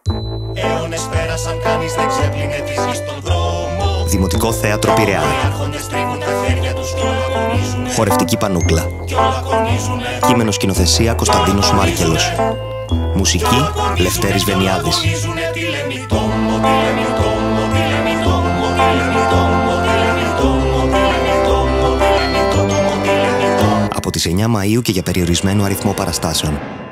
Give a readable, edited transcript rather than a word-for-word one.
Αιώνες πέρασαν, κανείς δεν ξέπλυνε τη γη στον δρόμο. Δημοτικό Θέατρο Πειραιά. Οι άρχοντες τρίβουν τα χέρια τους κι όλα αγωνίζουνε. Χορευτική πανούκλα. Κι όλα αγωνίζουνε. Κείμενο σκηνοθεσία Κωνσταντίνος Μάρκελος. Μουσική Λευτέρης Βενιάδης. Από τις 9 Μαΐου και για περιορισμένο αριθμό παραστάσεων.